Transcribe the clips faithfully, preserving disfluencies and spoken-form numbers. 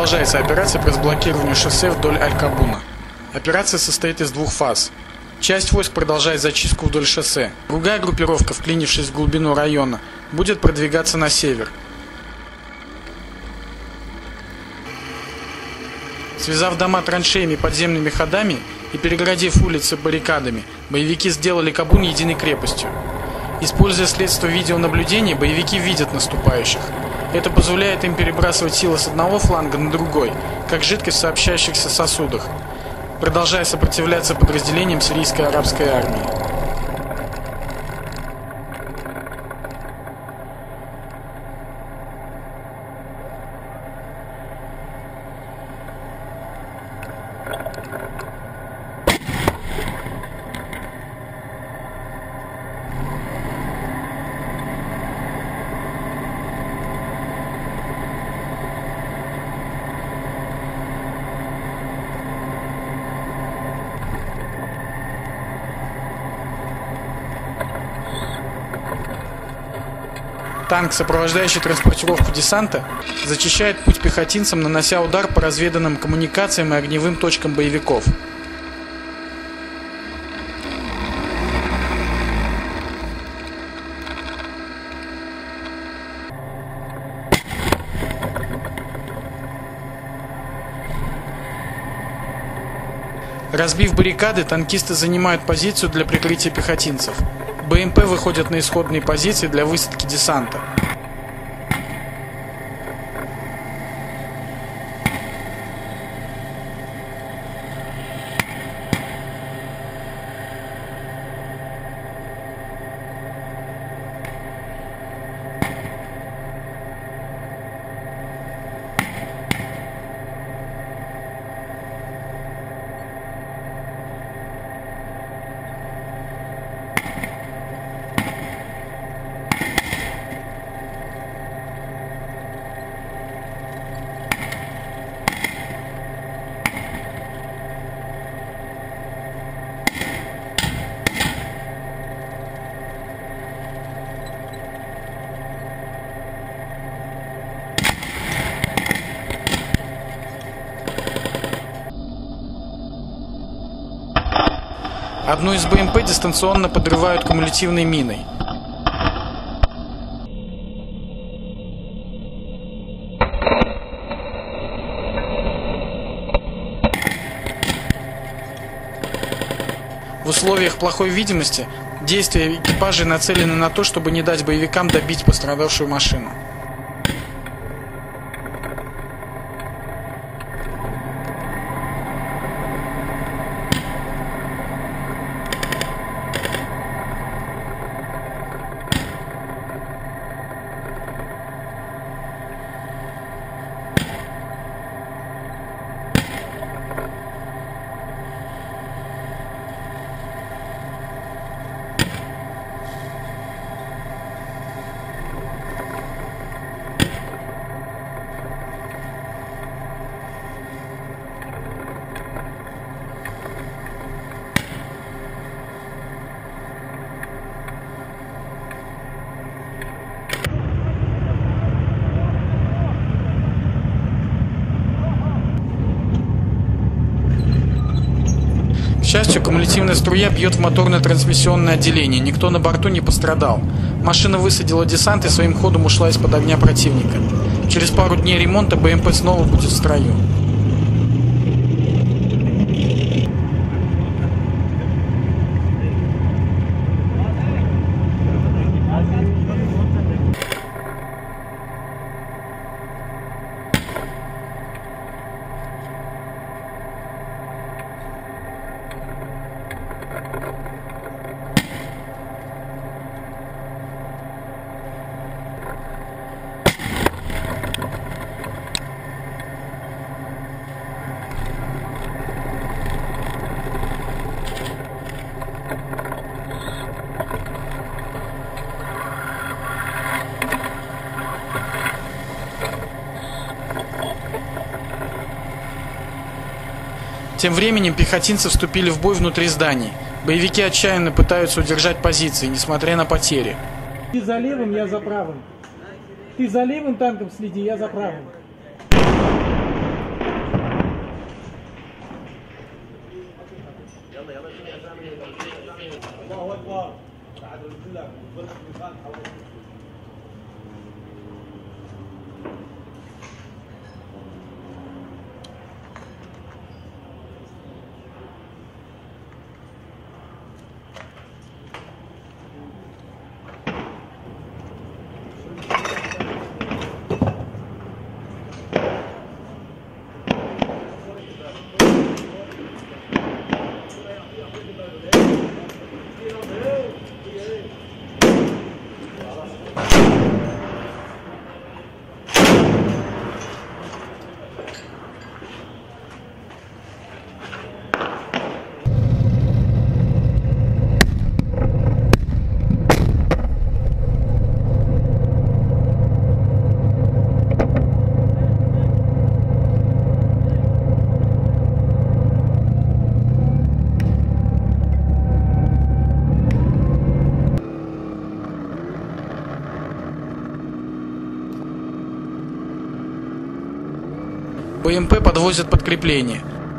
Продолжается операция по разблокированию шоссе вдоль Аль-Кабуна. Операция состоит из двух фаз. Часть войск продолжает зачистку вдоль шоссе. Другая группировка, вклинившись в глубину района, будет продвигаться на север. Связав дома траншеями и подземными ходами и перегородив улицы баррикадами, боевики сделали Кабун единой крепостью. Используя средства видеонаблюдения, боевики видят наступающих. Это позволяет им перебрасывать силы с одного фланга на другой, как жидкость в сообщающихся сосудах, продолжая сопротивляться подразделениям сирийской арабской армии. Танк, сопровождающий транспортировку десанта, зачищает путь пехотинцам, нанося удар по разведанным коммуникациям и огневым точкам боевиков. Разбив баррикады, танкисты занимают позицию для прикрытия пехотинцев. БМП выходят на исходные позиции для высадки десанта. Одну из БМП дистанционно подрывают кумулятивной миной. В условиях плохой видимости действия экипажей нацелены на то, чтобы не дать боевикам добить пострадавшую машину. К счастью, кумулятивная струя бьет в моторно-трансмиссионное отделение, никто на борту не пострадал. Машина высадила десант и своим ходом ушла из-под огня противника. Через пару дней ремонта БМП снова будет в строю. Тем временем пехотинцы вступили в бой внутри зданий. Боевики отчаянно пытаются удержать позиции, несмотря на потери. Ты за левым, я за правым. Ты за левым танком следи, я за правым. БМП подвозят подкрепление.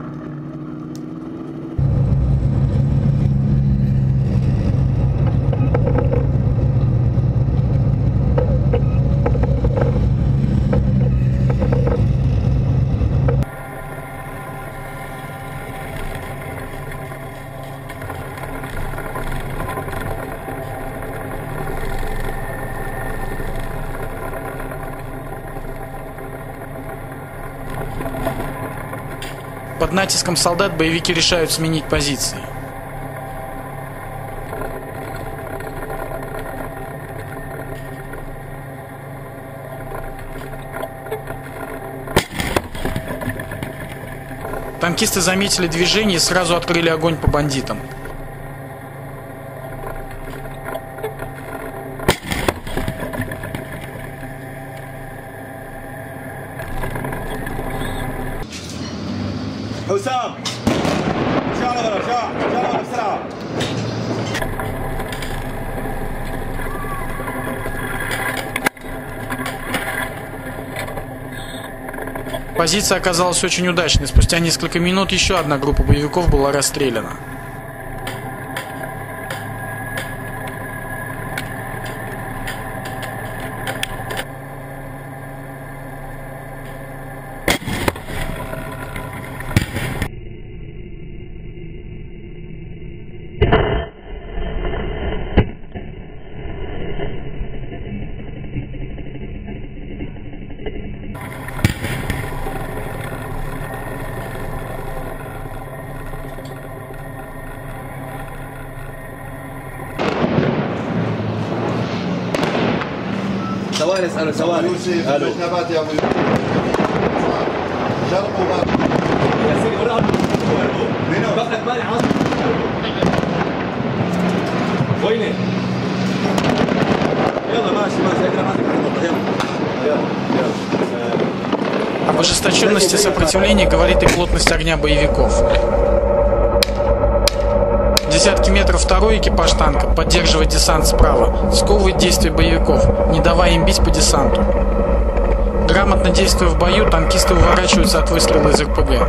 Под натиском солдат боевики решают сменить позиции. Танкисты заметили движение и сразу открыли огонь по бандитам. حسام شعله ورا شعله شعله ورا بسرعه. Позиция оказалась очень удачной. Спустя несколько минут еще одна группа боевиков была расстреляна. ثواني اساله ثواني. يوسف نبات يا ابو يوسف شرقوا بقى يا سيدي وراهم منو بقى مالي عاصم وينه يلا ماشي ماشي اقرا عندك يلا يلا يلا. Об ожесточенности сопротивления говорит и плотность огня боевиков. Десятки метров второй экипаж танка поддерживает десант справа, сковывает действия боевиков, не давая им бить по десанту. Грамотно действуя в бою, танкисты уворачиваются от выстрела из эр пэ гэ.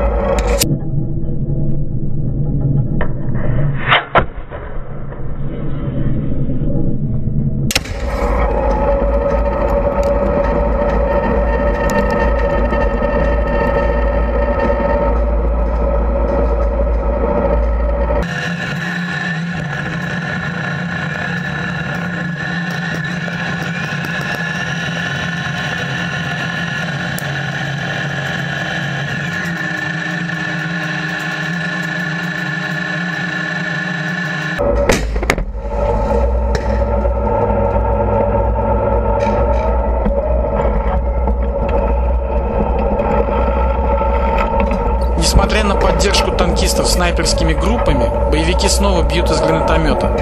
Несмотря на поддержку танкистов снайперскими группами, боевики снова бьют из гранатомета.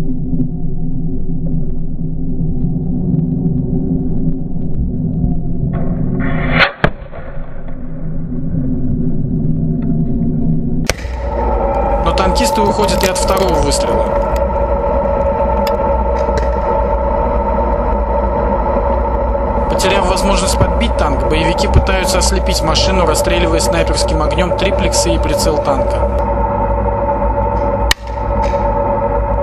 Но танкисты уходят и от второго выстрела. Потеряв возможность подбить танк, боевики пытаются ослепить машину, расстреливая снайперским огнем триплексы и прицел танка.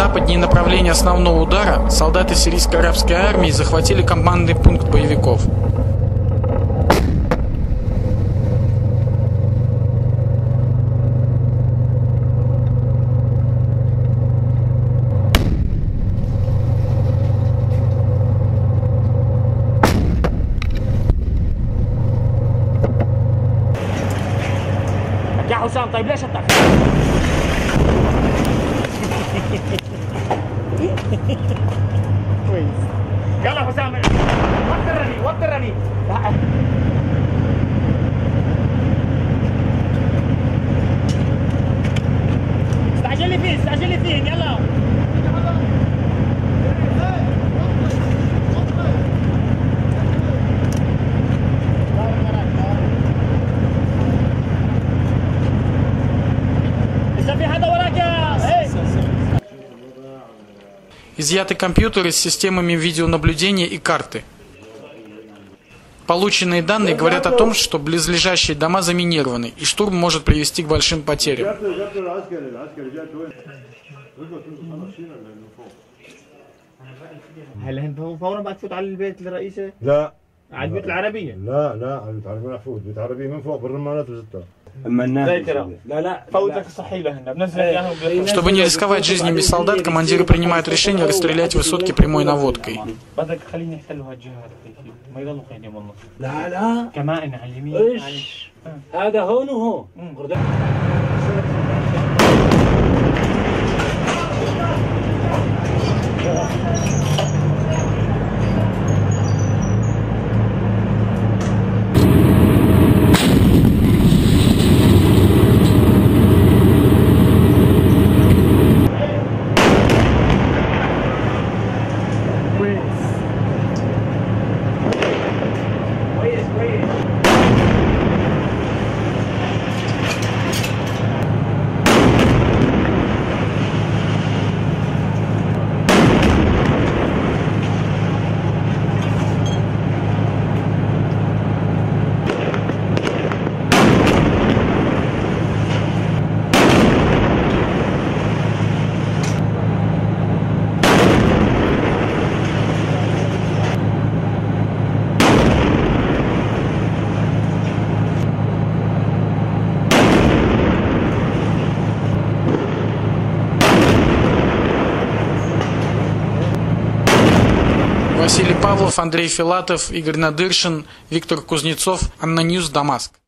западнее направления основного удара солдаты сирийской арабской армии захватили командный пункт боевиков. يا حسام طيب ليش التأخير؟ كويس. يلا حسام وطي الرمي وطي الرمي. استعجلي فيه استعجلي فيه يلا. Изъяты компьютеры с системами видеонаблюдения и карты. Полученные данные говорят о том, что близлежащие дома заминированы, и штурм может привести к большим потерям. هل هن فورا بعد تفوت على البيت الرئيسي؟ لا على البيوت العربية؟ لا لا على البيوت العربية محفوظ، البيوت العربية من فوق بالرمانات وزتها. Чтобы не рисковать жизнями солдат, командиры принимают решение расстрелять высотки прямой наводкой. لا لا كمان على اليمين هذا هون وهون. Василий Павлов, Андрей Филатов, Игорь Надыршин, Виктор Кузнецов, Анна Ньюс, Дамаск.